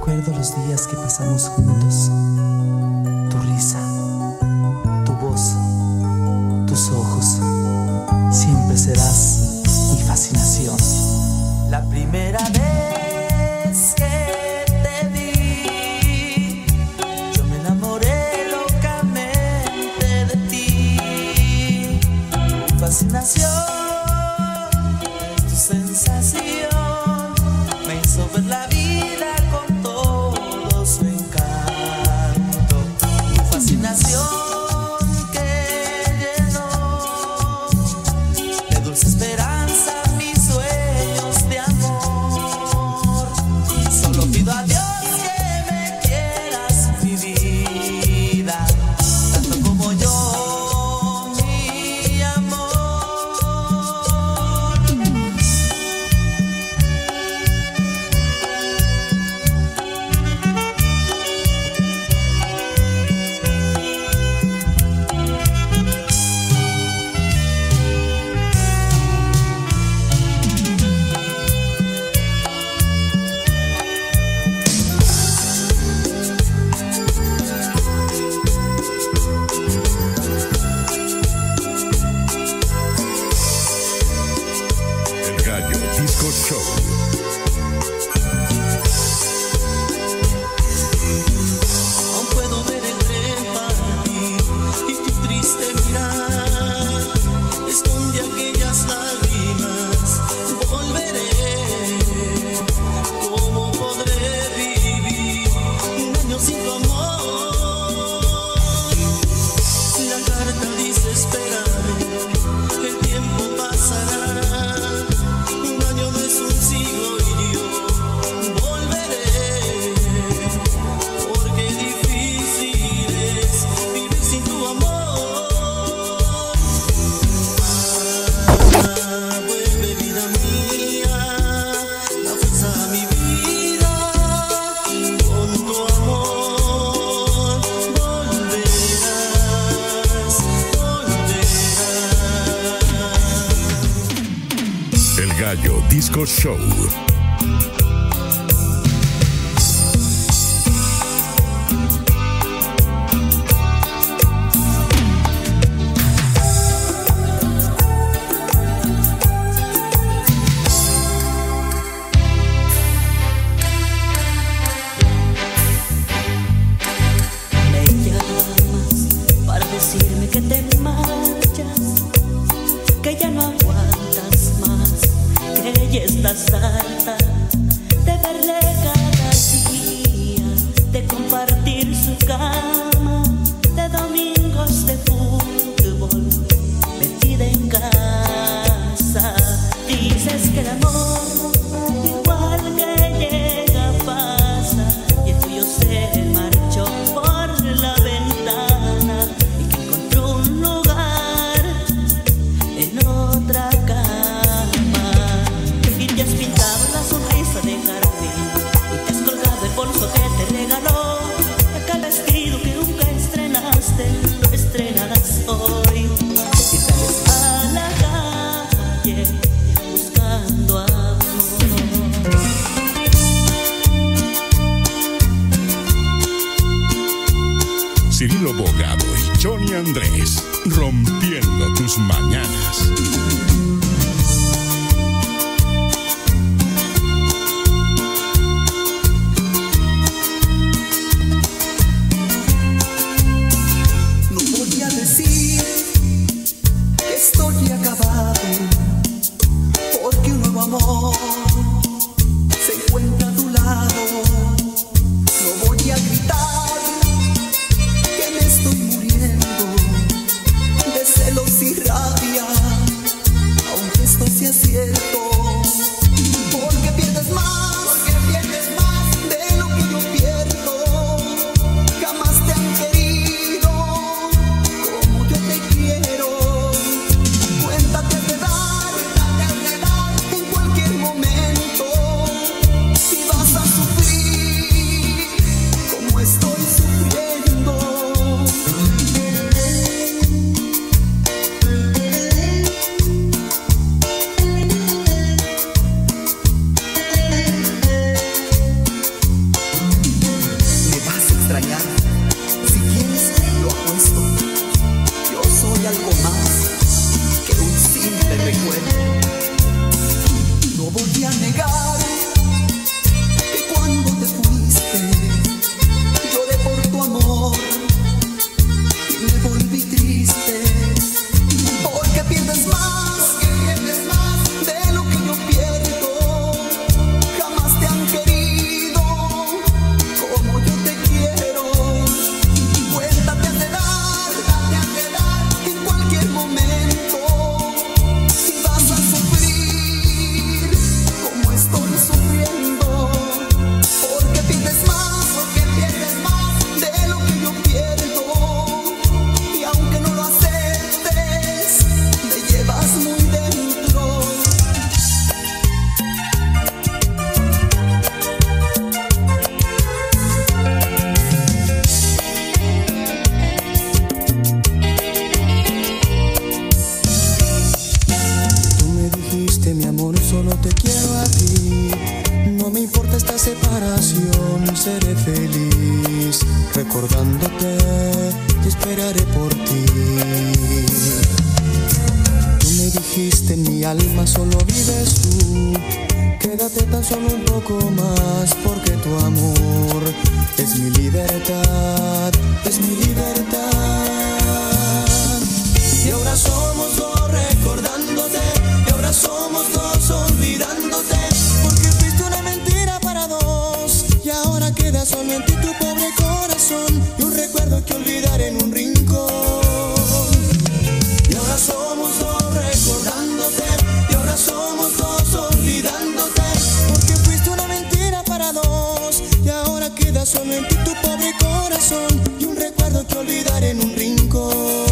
Recuerdo los días que pasamos juntos, tu risa, tu voz, tus ojos. Siempre serás mi fascinación. La primera vez que te vi, yo me enamoré locamente de ti. Tu fascinación, tu sensación me hizo ver la vida con todo su encanto. Tu fascinación que llenó de dulce esperanza mis sueños de amor. Solo pido a Dios que me quieras, mi vida, tanto como yo, mi amor. El Gallo Disco Show. Aún puedo ver el tren partir y tu triste mirar esconde aquellas lágrimas. Volveré, ¿cómo podré vivir un año sin tu amor? La carta dice espérame, el tiempo pasará. Un año no es un siglo y yo volveré, porque difícil es vivir sin tu amor. Vuelve vida mía, la fuerza a mi vida, con tu amor volverás, volverás. El Gallo Disco Show. Me llamas para decirme que te marchas, que ya no aguantas más, que ya estás harta de verle cada día, de compartir su cama, de domingos de fútbol, metida en casa. Dices que el amor, igual que llega, pasa, y el tuyo se marchó por la ventana y que encontró un lugar en otra cama. Y te has pintado la sonrisa de jardín y te has colgado el bolso que te regaló. Aquel vestido que nunca estrenaste, lo estrenas hoy. Y sales a la calle buscando amor. Cirilo Bogado y Johnny Andrés, rompiendo tus mañanas. No voy a decir que estoy acabado, porque un nuevo amor se encuentra a tu lado. No voy a gritar que me estoy muriendo de celos y rabia, importa esta separación, seré feliz recordándote y esperaré por ti. Tú me dijiste en mi alma solo vives tú, quédate tan solo un poco más porque tu amor es mi libertad, es mi libertad. Y ahora somos dos recordándote, y ahora somos dos olvidándote, porque fuiste una mentira para dos, y ahora queda solo en ti tu pobre corazón, y un recuerdo que olvidar en un rincón. Y ahora somos dos recordándote, y ahora somos dos olvidándote, porque fuiste una mentira para dos, y ahora queda solo en ti tu pobre corazón, y un recuerdo que olvidar en un rincón.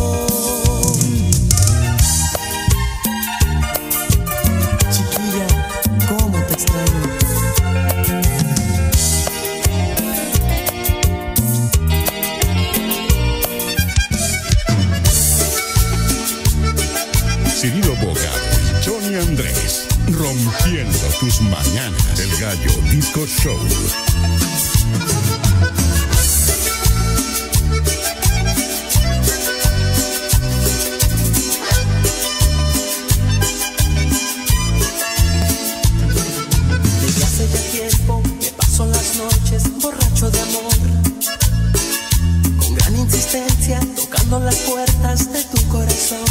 Cirilo Bogado y Johnny Andrés, rompiendo tus mañanas. El Gallo Disco Show. Desde hace ya tiempo me paso las noches borracho de amor, con gran insistencia tocando las puertas de tu corazón.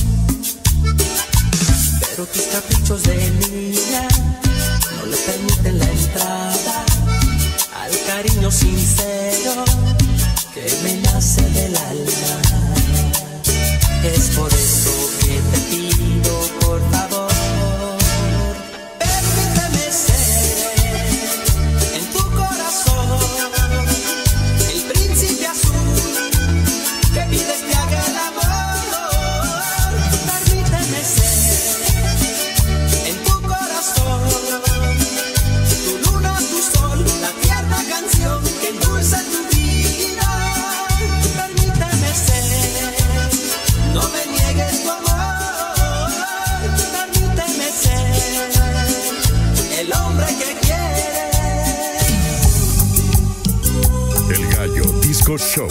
Pero tus caprichos de niña no le permiten la entrada al cariño sincero que me nace del alma. Es por eso que te pido, por favor, permíteme ser en tu corazón el príncipe azul que pides que haga el amor. Permíteme ser tu luna, tu sol, la tierna canción que endulza tu vida. Permíteme ser, no me niegues tu amor. Permíteme ser el hombre que quieres. El Gallo Disco Show.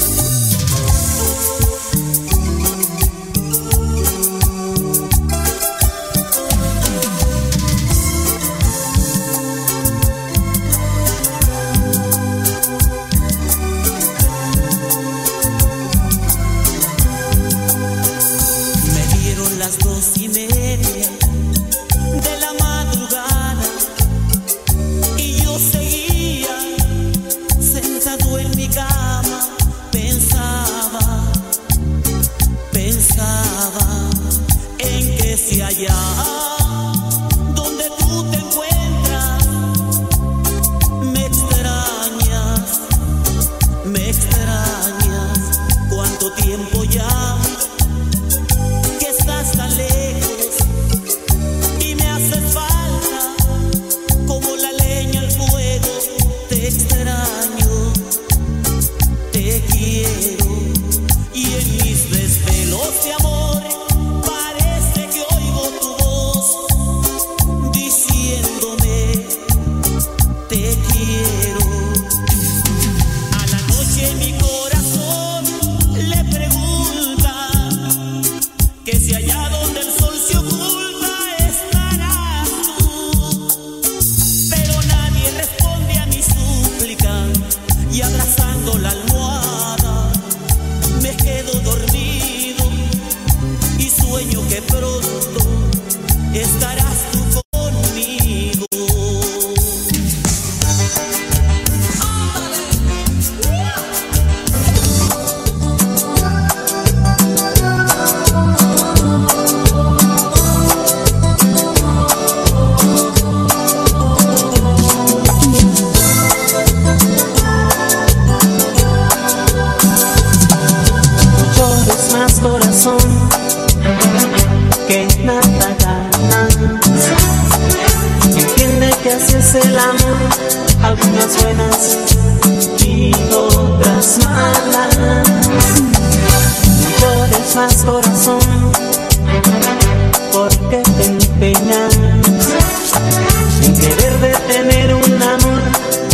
es el amor, algunas buenas y otras malas. No llores más, corazón, porque te empeñas en querer detener un amor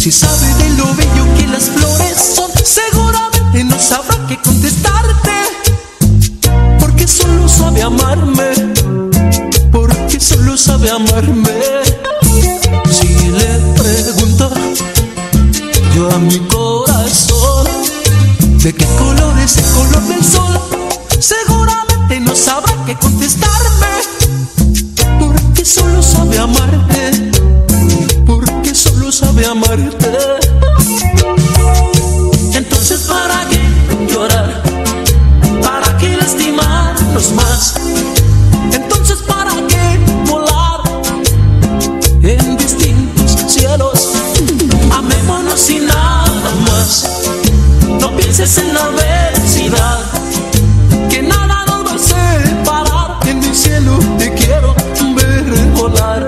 Si sabe de lo bello que las flores son, seguramente no sabrá qué contestarte. Porque solo sabe amarme, porque solo sabe amarme. Si le pregunto yo a mi corazón de qué color es el color del sol, seguramente no sabrá qué contestarme. Porque solo sabe amarte, porque solo sabe amarte. Entonces ¿para qué llorar? ¿Para qué lastimarnos más? Entonces ¿para qué volar en distintos cielos? Amémonos sin nada más. No pienses en la adversidad, que nada nos va a separar. En mi cielo te quiero ver volar.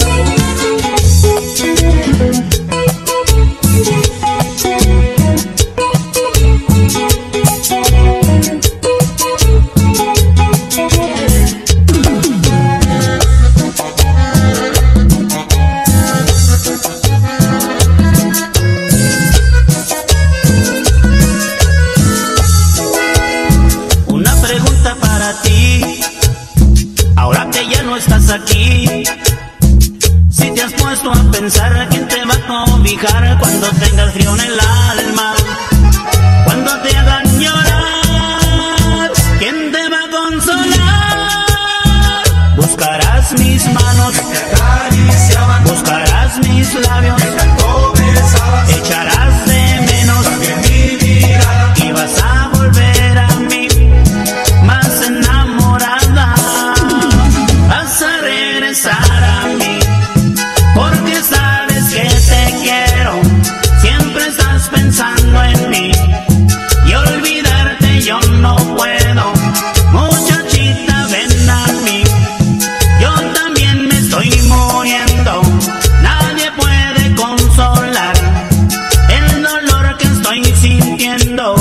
Aquí, si te has puesto a pensar quién te va a cobijar cuando tengas frío en el alma, cuando te hagan llorar, quién te va a consolar. Buscarás mis manos, buscarás mis labios, echarás de menos y vas a volver a mí más enamorada. Vas a regresar a mí, porque sabes que te quiero, siempre estás pensando en mí, y olvidarte yo no puedo. Muchachita, ven a mí, yo también me estoy muriendo, nadie puede consolar el dolor que estoy sintiendo.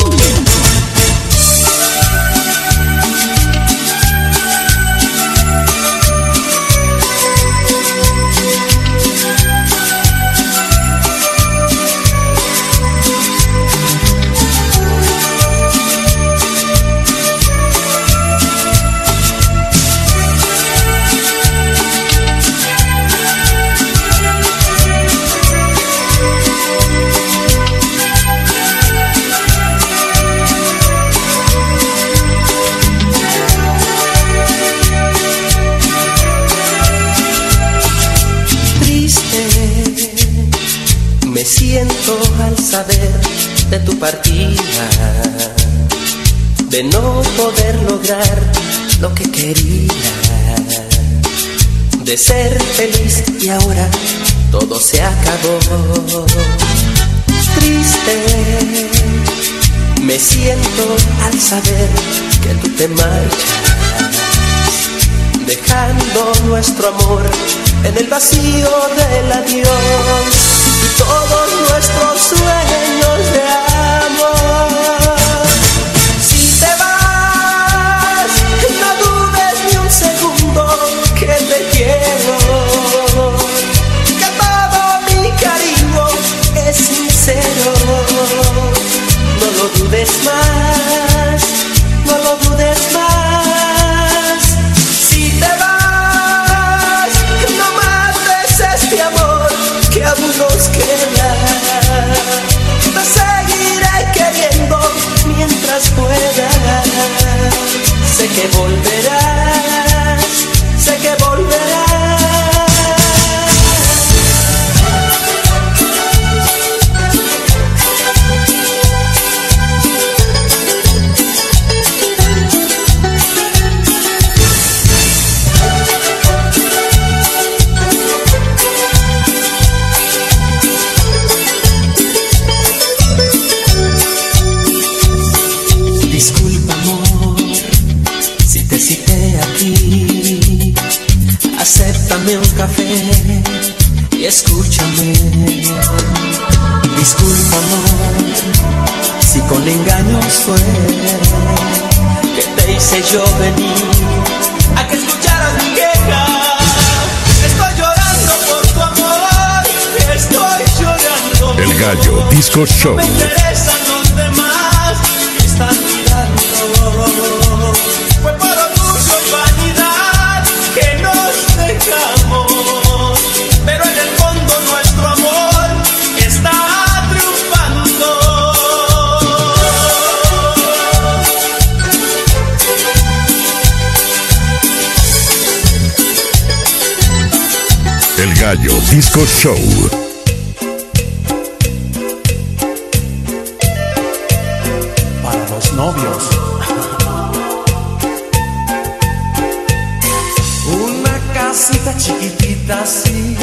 Siento al saber de tu partida, de no poder lograr lo que quería, de ser feliz y ahora todo se acabó. Triste me siento al saber que tú te marchas, dejando nuestro amor en el vacío del adiós. Y todos nuestros sueños de amor. Si te vas, no dudes ni un segundo que te quiero, que todo mi cariño es sincero. No lo dudes más, no lo dudes más. Si te vas, no mates este amor que aún nos queda. Te seguiré queriendo mientras pueda. Sé que volverás, sé que volverás. Acéptame un café y escúchame. Disculpa, amor, si con engaños fue que te hice yo venir a que escucharas mi queja. Estoy llorando por tu amor, estoy llorando. El Gallo Disco Show. Me interesan los demás que están mirando. Fue por orgullo y vanidad que nos dejamos, pero en el fondo nuestro amor está triunfando. El Gallo Disco Show. Para los novios. Una casita chiquitita así,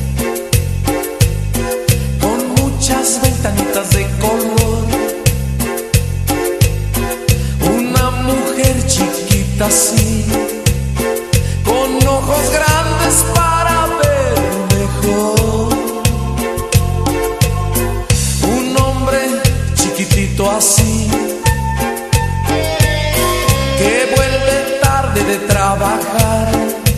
con muchas ventanitas de color. Una mujer chiquita así, con ojos grandes para ver mejor. Un hombre chiquitito así, que vuelve tarde de trabajar,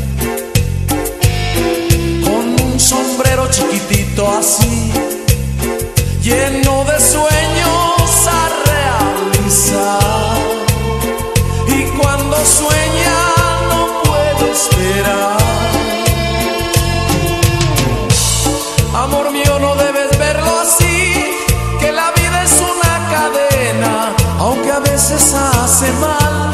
con un sombrero chiquitito así, lleno de sueños a realizar. Y cuando sueña no puede esperar. Amor mío, no debes verlo así, que la vida es una cadena, aunque a veces hace mal.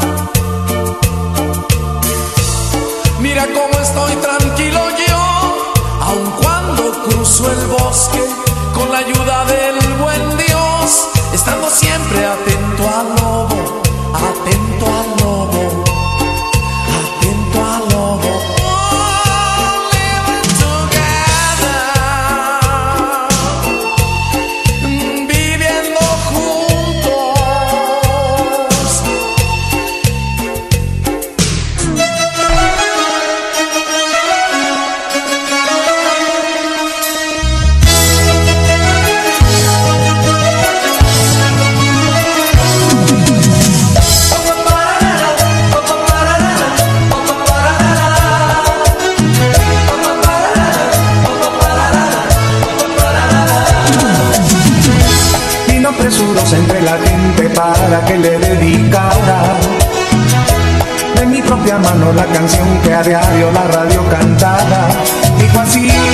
Mira cómo estoy tranquilo yo, aun cuando cruzo el bosque, con la ayuda del buen Dios, estando siempre atento al lobo, atento al lobo, atento al lobo. Oh, living together, viviendo juntos. Vino presuros entre la gente para que le dedicara de mi propia mano la canción que a diario la radio cantaba. Dijo así: